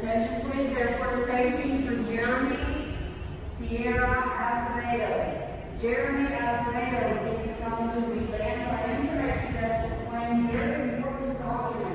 Attention please, airport facing for Jeremy Sierra Acevedo. Jeremy Acevedo needs to come to the land information desk to claim very important documents.